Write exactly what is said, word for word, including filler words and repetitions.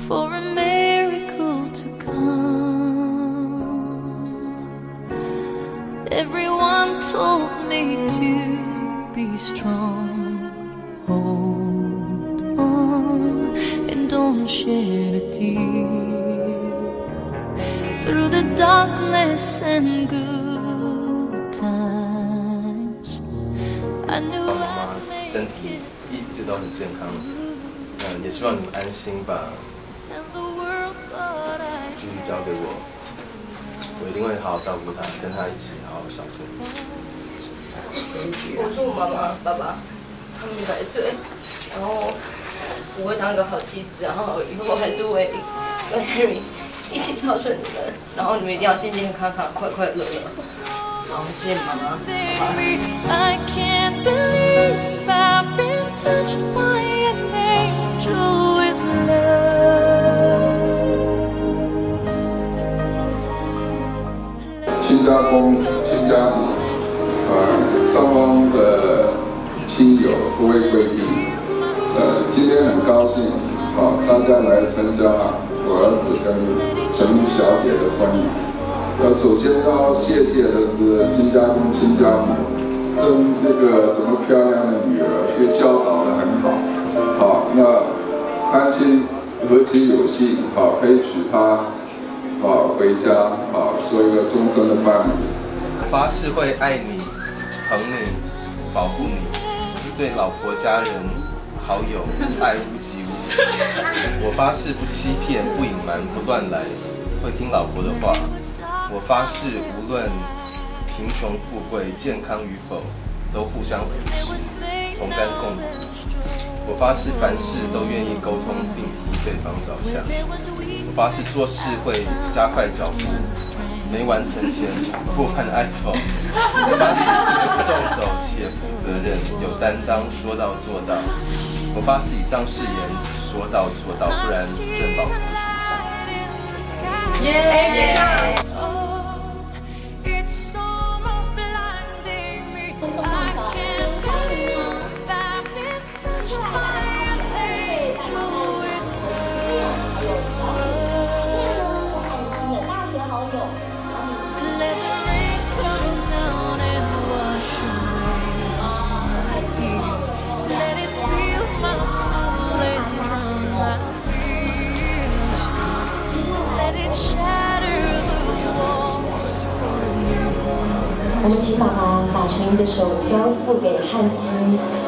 for a miracle to come. Everyone told me to be strong. Hold on and don't shed a tear through the darkness and good times. I knew I'd make 身体一直都很健康，嗯，也希望你们安心把距离交给我，我一定会好好照顾她，跟她一起好好相处。 我祝妈妈、爸爸长命百岁，然后我会当一个好妻子，然后以后还是会跟 Henry 一起孝顺你们，然后你们一定要健健康康、快快乐乐。好，谢谢妈妈。 I can't believe I've been touched by an angel with love. 新加坡、新加坡，呃，双方的亲友各位贵宾，呃，今天很高兴，啊，大家来参加我儿子跟陈玉小姐的婚礼。呃，首先要谢谢的是亲家公、亲家母，生那个这么漂亮的女儿，也教导得很好。好，那安亲何其有幸，好，可以娶她，好回家，好做一个终身的伴侣。 发誓会爱你、疼你、保护你，对老婆、家人、好友爱屋及乌。我发誓不欺骗、不隐瞒、不乱来，会听老婆的话。我发誓，无论贫穷富贵、健康与否，都互相扶持，同甘共苦。我发誓，凡事都愿意沟通，并替对方着想。我发誓，做事会加快脚步，没完成前不换 iPhone。我发誓，绝不动手，且负责任、有担当，说到做到。我发誓，以上誓言说到做到，不然任老婆出征。 耶！ 我们请爸爸把陈玉的手交付给汉基。